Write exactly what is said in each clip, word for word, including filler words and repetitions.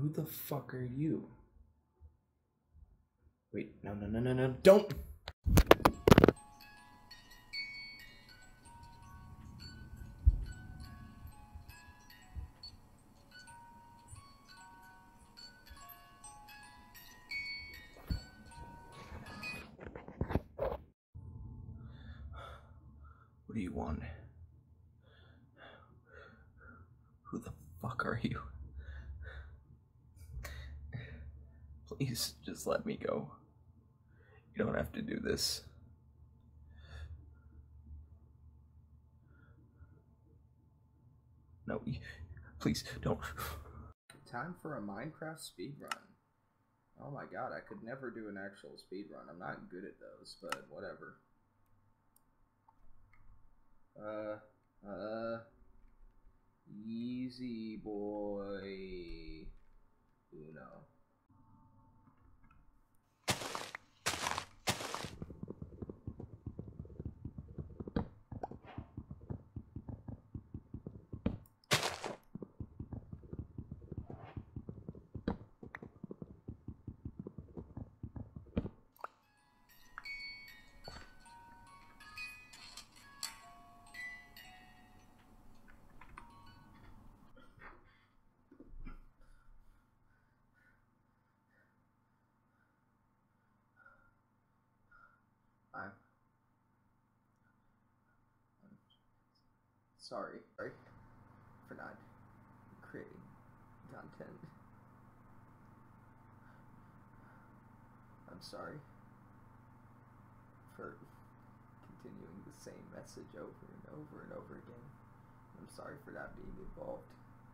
Who the fuck are you? Wait, no, no, no, no, no, don't! What do you want? Who the fuck are you? Please, just let me go. You don't have to do this. No, please, don't. Time for a Minecraft speedrun. Oh my god, I could never do an actual speedrun. I'm not good at those, but whatever. Uh, uh, easy boy Uno. I'm, I'm sorry, sorry for not creating content. I'm sorry for continuing the same message over and over and over again. I'm sorry for not being involved.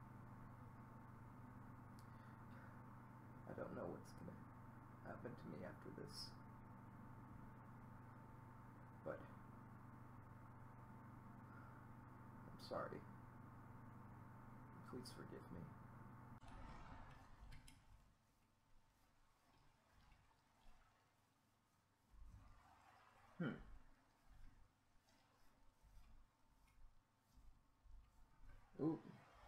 I don't know what's gonna happen to me after this. But I'm sorry. Please forgive me. Hmm. Ooh.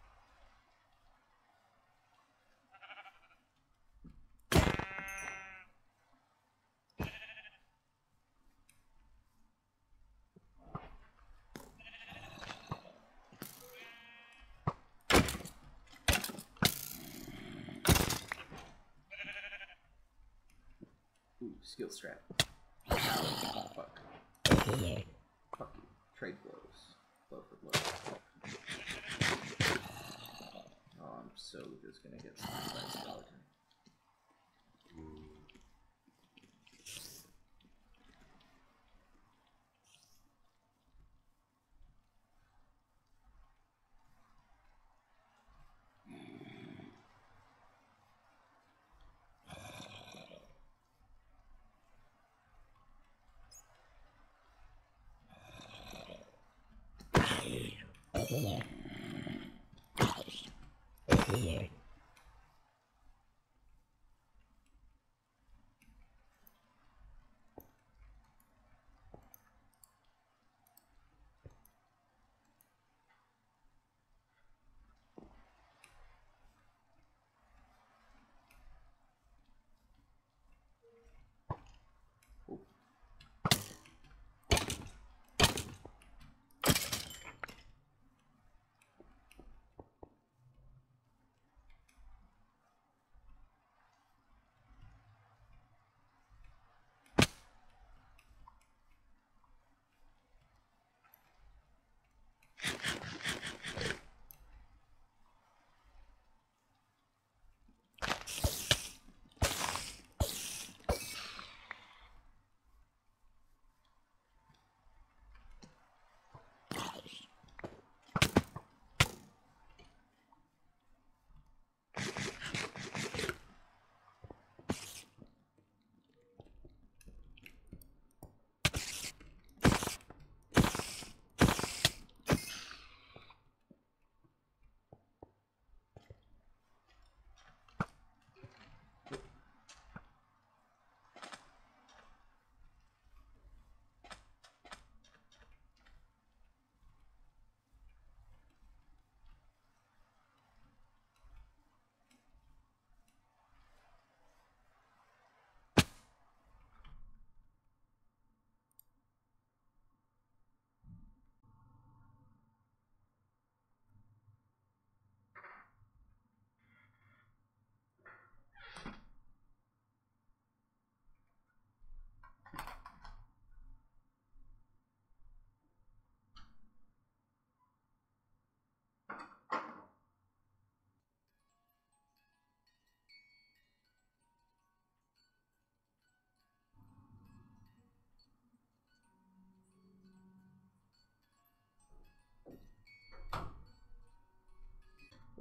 Ooh, skill strap. Fuck. Fuck you. Trade blows. Blow for blow. Oh, I'm so just gonna get slammed by a skeleton.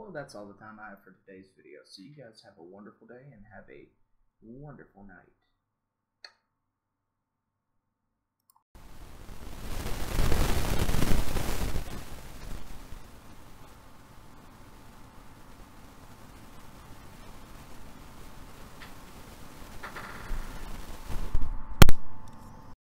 Well, that's all the time I have for today's video. So you guys have a wonderful day and have a wonderful night.